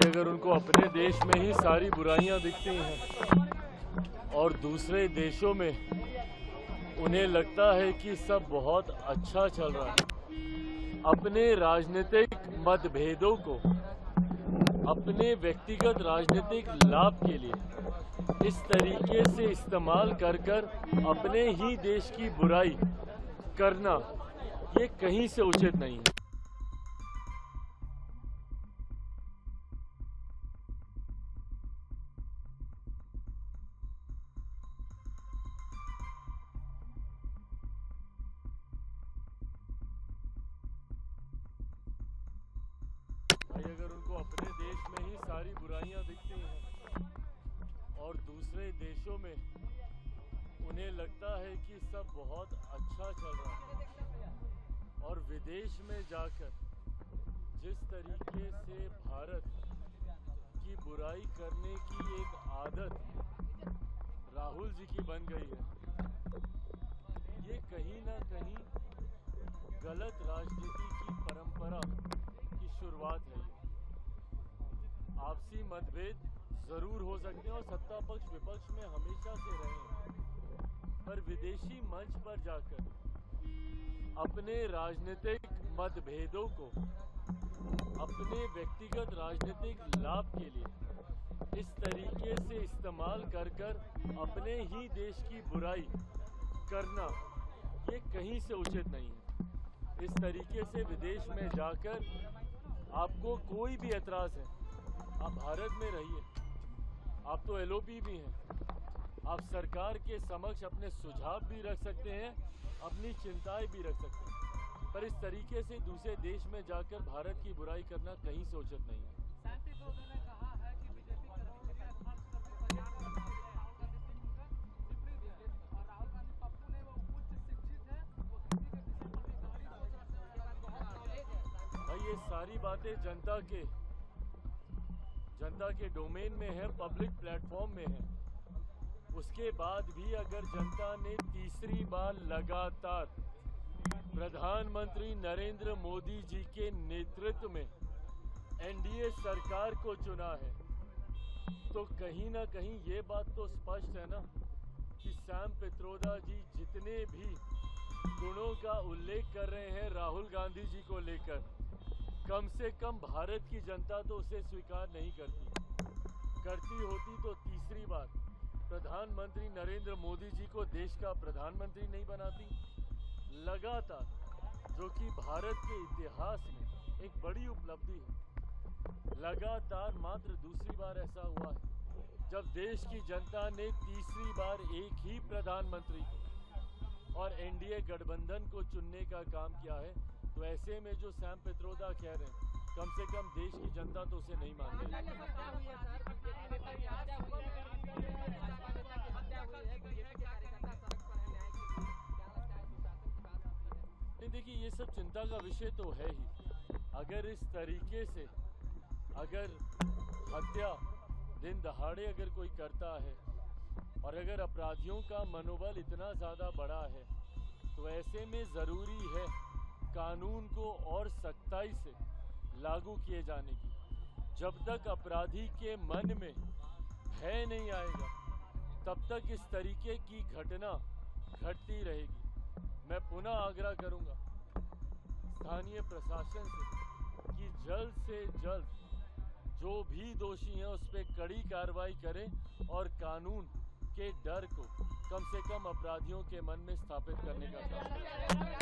अगर उनको अपने देश में ही सारी बुराइयां दिखती हैं और दूसरे देशों में उन्हें लगता है कि सब बहुत अच्छा चल रहा है, अपने राजनीतिक मतभेदों को अपने व्यक्तिगत राजनीतिक लाभ के लिए इस तरीके से इस्तेमाल कर अपने ही देश की बुराई करना, ये कहीं से उचित नहीं है। अगर उनको अपने देश में ही सारी बुराइयां दिखती हैं और दूसरे देशों में उन्हें लगता है कि सब बहुत अच्छा चल रहा है और विदेश में जाकर जिस तरीके से भारत की बुराई करने की एक आदत राहुल जी की बन गई है, ये कहीं ना कहीं गलत राजनीति की परंपरा की शुरुआत है। आपसी मतभेद जरूर हो सकते हैं और सत्ता पक्ष विपक्ष में हमेशा से रहे, पर विदेशी मंच पर जाकर अपने राजनीतिक मतभेदों को अपने व्यक्तिगत राजनीतिक लाभ के लिए इस तरीके से इस्तेमाल कर अपने ही देश की बुराई करना, ये कहीं से उचित नहीं है। इस तरीके से विदेश में जाकर आपको कोई भी एतराज़ है, आप भारत में रहिए, आप तो एलओपी भी हैं, आप सरकार के समक्ष अपने सुझाव भी रख सकते हैं, अपनी चिंताएं भी रख सकते हैं, पर इस तरीके से दूसरे देश में जाकर भारत की बुराई करना कहीं से उचित नहीं है। भाई ये सारी बातें जनता के डोमेन में है, पब्लिक प्लेटफॉर्म में है। उसके बाद भी अगर जनता ने तीसरी बार लगातार प्रधानमंत्री नरेंद्र मोदी जी के नेतृत्व में एनडीए सरकार को चुना है, तो कहीं ना कहीं ये बात तो स्पष्ट है ना कि सैम पित्रोदा जी जितने भी गुणों का उल्लेख कर रहे हैं राहुल गांधी जी को लेकर, कम से कम भारत की जनता तो उसे स्वीकार नहीं करती होती तो तीसरी बार प्रधानमंत्री नरेंद्र मोदी जी को देश का प्रधानमंत्री नहीं बनाती। लगातार, जो कि भारत के इतिहास में एक बड़ी उपलब्धि है, लगातार मात्र दूसरी बार ऐसा हुआ है जब देश की जनता ने तीसरी बार एक ही प्रधानमंत्री को और एनडीए गठबंधन को चुनने का काम किया है। तो ऐसे में जो सैम पित्रोदा कह रहे हैं, कम से कम देश की जनता तो उसे नहीं मान रही। देखिए, ये सब चिंता का विषय तो है ही। अगर इस तरीके से अगर हत्या दिन दहाड़े अगर कोई करता है और अगर अपराधियों का मनोबल इतना ज़्यादा बड़ा है, तो ऐसे में ज़रूरी है कानून को और सख्ताई से लागू किए जाने की। जब तक अपराधी के मन में भय नहीं आएगा, तब तक इस तरीके की घटना घटती रहेगी। मैं पुनः आग्रह करूंगा स्थानीय प्रशासन से कि जल्द से जल्द जो भी दोषी हैं उस पर कड़ी कार्रवाई करें और कानून के डर को कम से कम अपराधियों के मन में स्थापित करने का काम करें।